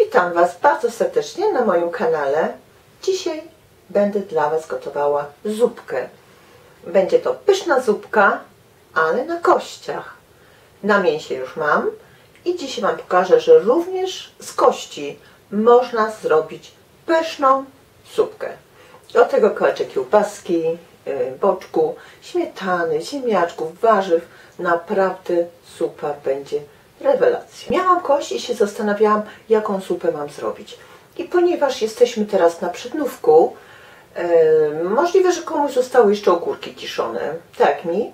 Witam Was bardzo serdecznie na moim kanale. Dzisiaj będę dla Was gotowała zupkę. Będzie to pyszna zupka, ale na kościach. Na mięsie już mam i dzisiaj Wam pokażę, że również z kości można zrobić pyszną zupkę. Do tego kawałeczek kiełbaski, boczku, śmietany, ziemniaczków, warzyw. Naprawdę zupa będzie rewelacja. Miałam kość i się zastanawiałam, jaką zupę mam zrobić. I ponieważ jesteśmy teraz na przednówku, możliwe, że komuś zostały jeszcze ogórki kiszone, tak mi,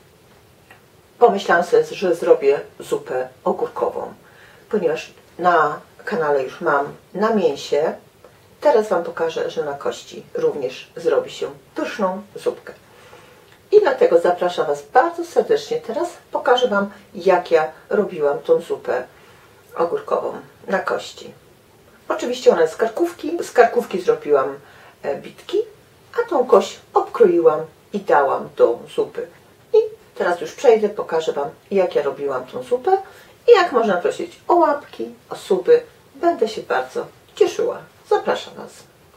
pomyślałam sobie, że zrobię zupę ogórkową. Ponieważ na kanale już mam na mięsie, teraz Wam pokażę, że na kości również zrobi się pyszną zupkę. I dlatego zapraszam Was bardzo serdecznie. Teraz pokażę Wam, jak ja robiłam tą zupę ogórkową na kości. Oczywiście ona jest z karkówki. Z karkówki zrobiłam bitki, a tą kość obkroiłam i dałam do zupy. I teraz już przejdę, pokażę Wam, jak ja robiłam tą zupę i jak można prosić o łapki, o suby. Będę się bardzo cieszyła. Zapraszam Was.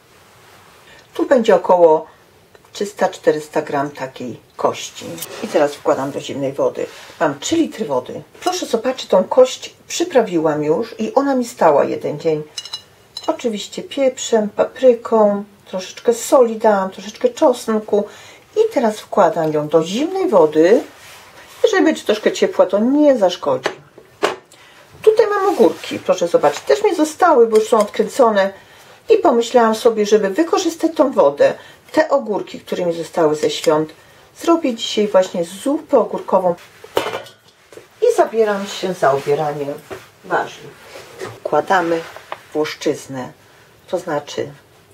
Tu będzie około 300-400 gram takiej kości. I teraz wkładam do zimnej wody. Mam 3 litry wody. Proszę zobaczyć, tą kość przyprawiłam już i ona mi stała jeden dzień. Oczywiście pieprzem, papryką, troszeczkę soli dałam, troszeczkę czosnku. I teraz wkładam ją do zimnej wody. Jeżeli będzie troszkę ciepła, to nie zaszkodzi. Tutaj mam ogórki. Proszę zobaczyć, też mi zostały, bo już są odkręcone. I pomyślałam sobie, żeby wykorzystać tą wodę, te ogórki, które mi zostały ze świąt, zrobię dzisiaj właśnie zupę ogórkową i zabieram się za ubieranie warzyw. Wkładamy włoszczyznę, to znaczy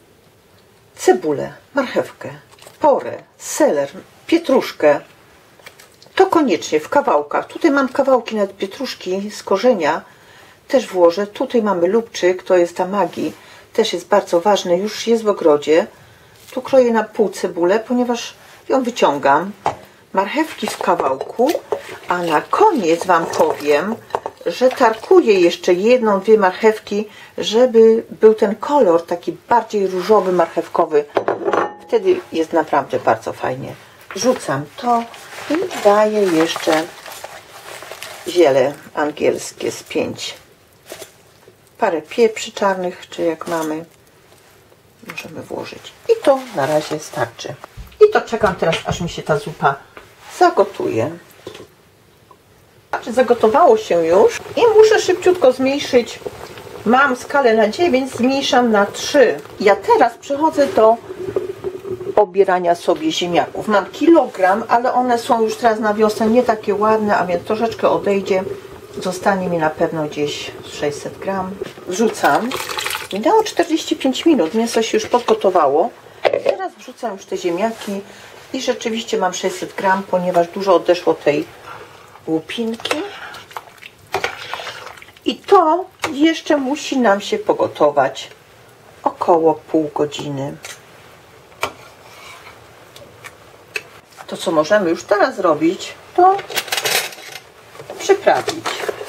cebulę, marchewkę, porę, seler, pietruszkę. To koniecznie w kawałkach. Tutaj mam kawałki nawet pietruszki z korzenia, też włożę. Tutaj mamy lubczyk, to jest ta Maggi, też jest bardzo ważny, już jest w ogrodzie. Tu kroję na pół cebulę, ponieważ ją wyciągam. Marchewki w kawałku, a na koniec Wam powiem, że tarkuję jeszcze jedną, 2 marchewki, żeby był ten kolor taki bardziej różowy, marchewkowy. Wtedy jest naprawdę bardzo fajnie. Rzucam to i daję jeszcze ziele angielskie z 5. Parę pieprzy czarnych, czy jak mamy, możemy włożyć. I to na razie starczy. I to czekam teraz, aż mi się ta zupa zagotuje. Znaczy, zagotowało się już i muszę szybciutko zmniejszyć. Mam skalę na 9, zmniejszam na 3. Ja teraz przechodzę do obierania sobie ziemniaków. Mam kilogram, ale one są już teraz na wiosnę nie takie ładne, a więc troszeczkę odejdzie. Zostanie mi na pewno gdzieś 600 gram. Wrzucam. Minęło 45 minut, mięso się już podgotowało. Teraz wrzucam już te ziemniaki i rzeczywiście mam 600 gram, ponieważ dużo odeszło tej łupinki. I to jeszcze musi nam się pogotować około pół godziny. To, co możemy już teraz zrobić, to przyprawić.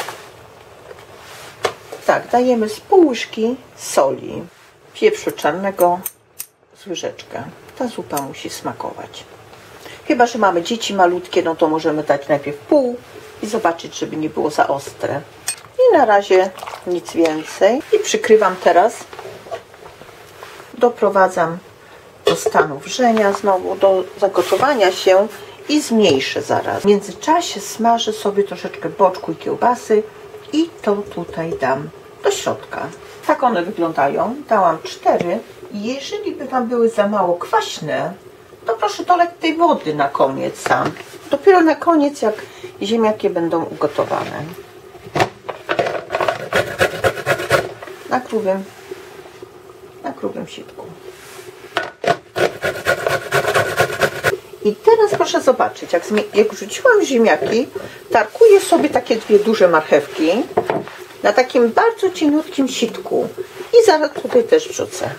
Tak, dajemy z pół łyżki soli, pieprzu czarnego z łyżeczkę. Ta zupa musi smakować. Chyba że mamy dzieci malutkie, no to możemy dać najpierw pół i zobaczyć, żeby nie było za ostre. I na razie nic więcej. I przykrywam teraz. Doprowadzam do stanu wrzenia znowu, do zagotowania się i zmniejszę zaraz. W międzyczasie smażę sobie troszeczkę boczku i kiełbasy i to tutaj dam do środka. Tak one wyglądają. Dałam 4. Jeżeli by Wam były za mało kwaśne, to proszę dolać tej wody na koniec sam. Dopiero na koniec, jak ziemniaki będą ugotowane. Na grubym sitku. I teraz proszę zobaczyć, jak wrzuciłam ziemniaki, tarkuję sobie takie 2 duże marchewki na takim bardzo cieniutkim sitku i zaraz tutaj też wrzucę.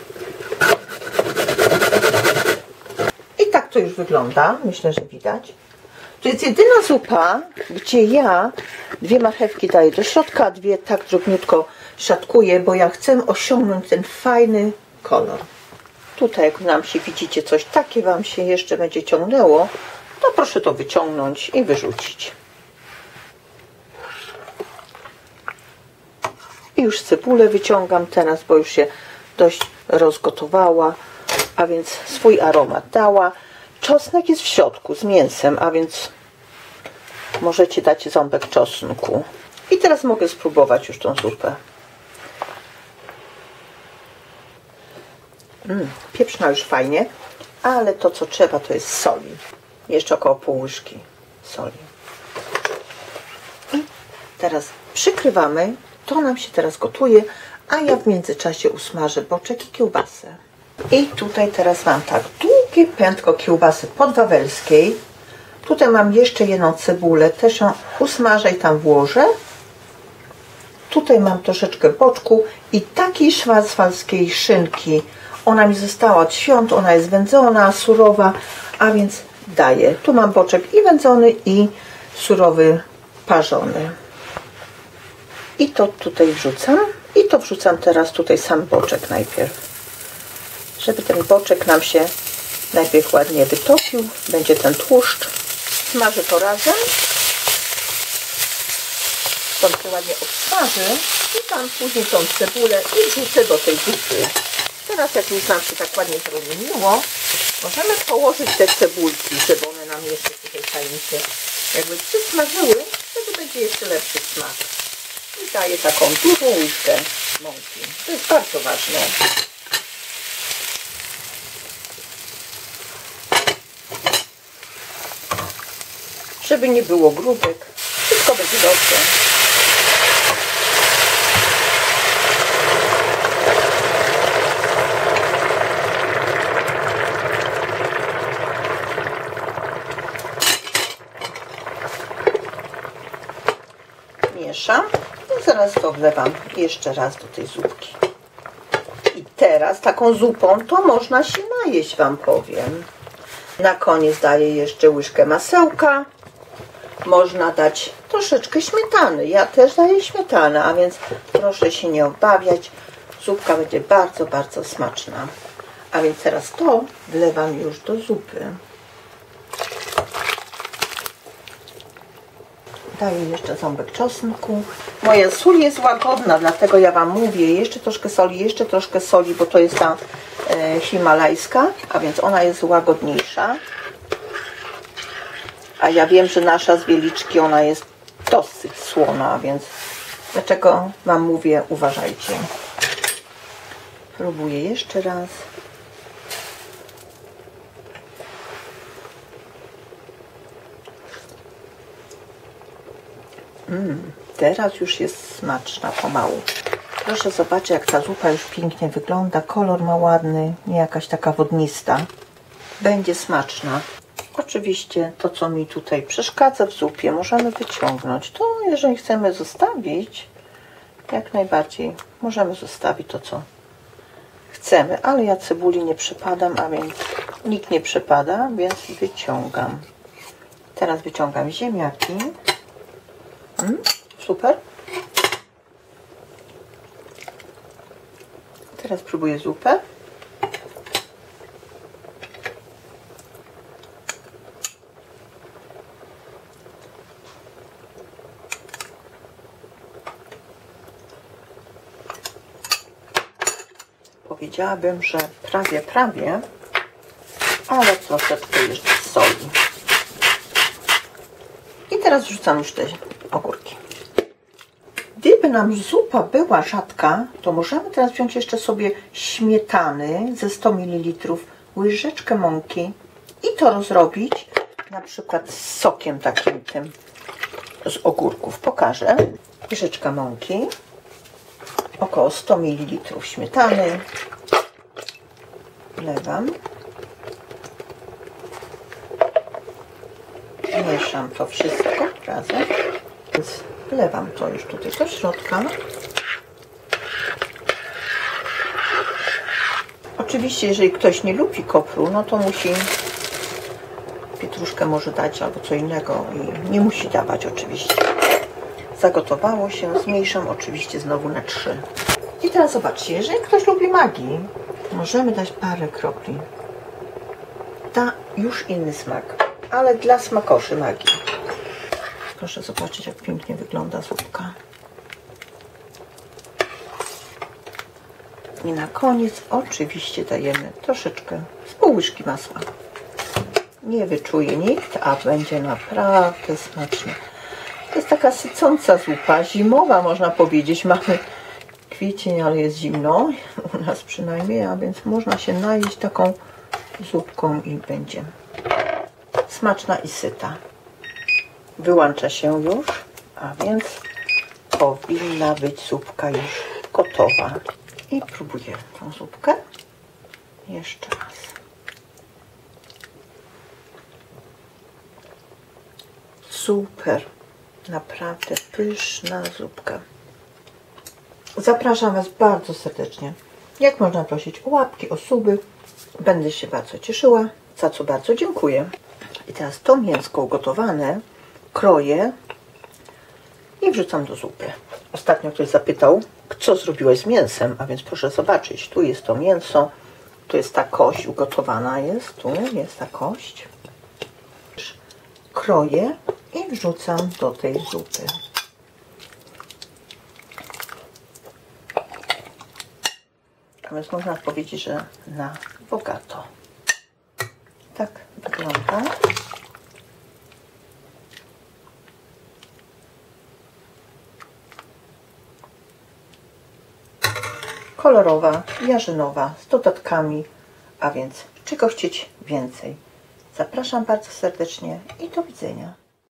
I tak to już wygląda, myślę, że widać. To jest jedyna zupa, gdzie ja 2 marchewki daję do środka, a 2 tak drobniutko szatkuję, bo ja chcę osiągnąć ten fajny kolor. Tutaj jak nam się, widzicie, coś takie wam się jeszcze będzie ciągnęło, to proszę to wyciągnąć i wyrzucić. I już cebulę wyciągam teraz, bo już się dość rozgotowała, a więc swój aromat dała. Czosnek jest w środku z mięsem, a więc możecie dać ząbek czosnku. I teraz mogę spróbować już tą zupę. Pieprzna już fajnie, ale to co trzeba to jest soli. Jeszcze około pół łyżki soli. I teraz przykrywamy. To nam się teraz gotuje, a ja w międzyczasie usmażę boczek i kiełbasę. I tutaj teraz mam tak długie pętko kiełbasy podwawelskiej. Tutaj mam jeszcze jedną cebulę, też ją usmażę i tam włożę. Tutaj mam troszeczkę boczku i takiej szwarzwaldzkiej szynki. Ona mi została od świąt, ona jest wędzona, surowa, a więc daję. Tu mam boczek i wędzony, i surowy, parzony. I to tutaj wrzucam. I to wrzucam teraz tutaj sam boczek najpierw. Żeby ten boczek nam się najpierw ładnie wytopił. Będzie ten tłuszcz. Smażę to razem. To się ładnie obsmaży. I tam później tą cebulę i wrzucę do tej zupy. Teraz jak już nam się tak ładnie zrozumiło, możemy położyć te cebulki, żeby one nam jeszcze tutaj fajnie się jakby przysmażyły. Wtedy będzie jeszcze lepszy smak. I daję taką dużą łyżkę mąki. To jest bardzo ważne. Żeby nie było grudek. Wszystko będzie dobrze. Mieszam i zaraz to wlewam jeszcze raz do tej zupki. I teraz taką zupą to można się najeść, wam powiem. Na koniec daję jeszcze łyżkę masełka. Można dać troszeczkę śmietany. Ja też daję śmietanę, a więc proszę się nie obawiać. Zupka będzie bardzo, bardzo smaczna. A więc teraz to wlewam już do zupy. Daję jeszcze ząbek czosnku. Moja sól jest łagodna, dlatego ja wam mówię, jeszcze troszkę soli, bo to jest ta himalajska, a więc ona jest łagodniejsza. A ja wiem, że nasza z Wieliczki, ona jest dosyć słona, więc dlaczego wam mówię, uważajcie. Próbuję jeszcze raz. Teraz już jest smaczna pomału. Proszę zobaczyć, jak ta zupa już pięknie wygląda. Kolor ma ładny, nie jakaś taka wodnista. Będzie smaczna. Oczywiście to, co mi tutaj przeszkadza w zupie, możemy wyciągnąć. To jeżeli chcemy zostawić, jak najbardziej możemy zostawić to, co chcemy. Ale ja cebuli nie przepadam, a więc nikt nie przepada, więc wyciągam. Teraz wyciągam ziemniaki. Super. Teraz próbuję zupę. Powiedziałabym, że prawie, ale troszeczkę jeszcze soli. I teraz wrzucam już te ogórki. Gdyby nam zupa była rzadka, to możemy teraz wziąć jeszcze sobie śmietany ze 100 ml, łyżeczkę mąki i to rozrobić na przykład z sokiem takim tym z ogórków. Pokażę. Łyżeczka mąki, około 100 ml śmietany, wlewam, mieszam to wszystko razem, więc wlewam to już tutaj do środka. Oczywiście, jeżeli ktoś nie lubi kopru, no to musi pietruszkę może dać albo co innego i nie musi dawać oczywiście. Zagotowało się, zmniejszam oczywiście znowu na 3. I teraz zobaczcie, jeżeli ktoś lubi magii, możemy dać parę kropli. Da już inny smak, ale dla smakoszy magii. Proszę zobaczyć, jak pięknie wygląda zupka. I na koniec oczywiście dajemy troszeczkę z pół łyżki masła. Nie wyczuje nikt, a będzie naprawdę smacznie. To jest taka sycąca zupa, zimowa można powiedzieć. Mamy kwiecień, ale jest zimno, u nas przynajmniej, a więc można się najeść taką zupką i będzie smaczna i syta. Wyłącza się już, a więc powinna być zupka już gotowa. I próbuję tą zupkę jeszcze raz. Super, naprawdę pyszna zupka. Zapraszam Was bardzo serdecznie. Jak można prosić o łapki, o suby. Będę się bardzo cieszyła, za co bardzo dziękuję. I teraz to mięsko ugotowane kroję i wrzucam do zupy. Ostatnio ktoś zapytał, co zrobiłeś z mięsem, a więc proszę zobaczyć, tu jest to mięso, tu jest ta kość ugotowana jest, tu jest ta kość. Kroję i wrzucam do tej zupy. A więc można powiedzieć, że na bogato. Tak wygląda. Kolorowa, jarzynowa, z dodatkami, a więc czego chcieć więcej. Zapraszam bardzo serdecznie i do widzenia.